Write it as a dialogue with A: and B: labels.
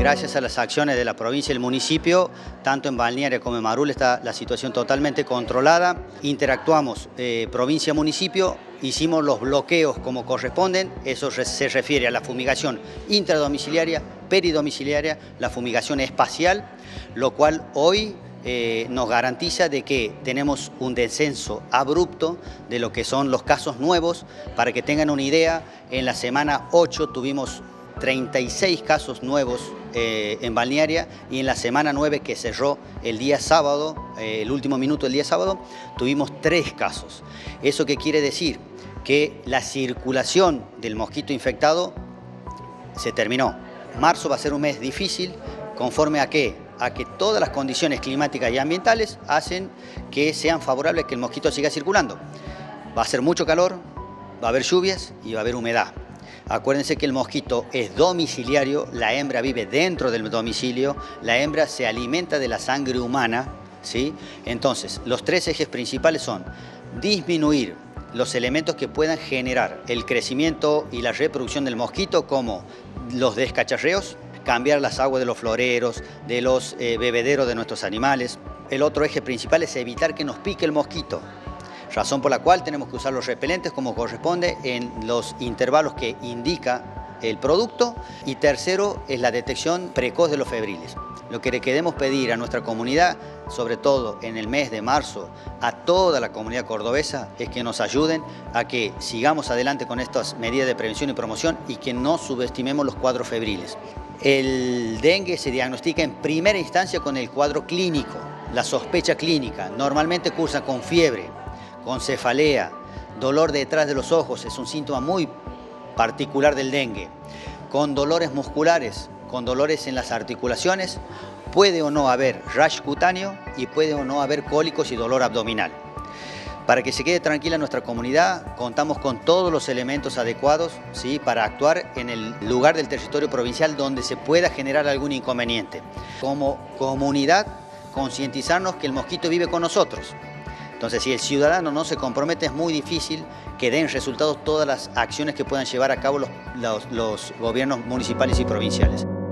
A: Gracias a las acciones de la provincia y el municipio, tanto en Balnearia como en Marul está la situación totalmente controlada. Interactuamos provincia-municipio, hicimos los bloqueos como corresponden, eso se refiere a la fumigación intradomiciliaria, peridomiciliaria, la fumigación espacial, lo cual hoy nos garantiza de que tenemos un descenso abrupto de lo que son los casos nuevos. Para que tengan una idea, en la semana 8 tuvimos 36 casos nuevos en Balnearia, y en la semana 9, que cerró el día sábado, el último minuto del día sábado, tuvimos 3 casos. ¿Eso qué quiere decir? Que la circulación del mosquito infectado se terminó. Marzo va a ser un mes difícil, ¿conforme a qué? A que todas las condiciones climáticas y ambientales hacen que sean favorables que el mosquito siga circulando. Va a ser mucho calor, va a haber lluvias y va a haber humedad. Acuérdense que el mosquito es domiciliario, la hembra vive dentro del domicilio, la hembra se alimenta de la sangre humana, ¿sí? Entonces, los 3 ejes principales son disminuir los elementos que puedan generar el crecimiento y la reproducción del mosquito, como los descacharreos, cambiar las aguas de los floreros, de los bebederos de nuestros animales. El otro eje principal es evitar que nos pique el mosquito, razón por la cual tenemos que usar los repelentes como corresponde en los intervalos que indica el producto. Y tercero es la detección precoz de los febriles. Lo que le queremos pedir a nuestra comunidad, sobre todo en el mes de marzo, a toda la comunidad cordobesa, es que nos ayuden a que sigamos adelante con estas medidas de prevención y promoción y que no subestimemos los cuadros febriles. El dengue se diagnostica en primera instancia con el cuadro clínico, la sospecha clínica. Normalmente cursa con fiebre, con cefalea, dolor detrás de los ojos, es un síntoma muy particular del dengue, con dolores musculares, con dolores en las articulaciones, puede o no haber rash cutáneo y puede o no haber cólicos y dolor abdominal. Para que se quede tranquila nuestra comunidad, contamos con todos los elementos adecuados, ¿sí?, para actuar en el lugar del territorio provincial donde se pueda generar algún inconveniente. Como comunidad, concientizarnos que el mosquito vive con nosotros. Entonces, si el ciudadano no se compromete, es muy difícil que den resultados todas las acciones que puedan llevar a cabo los gobiernos municipales y provinciales.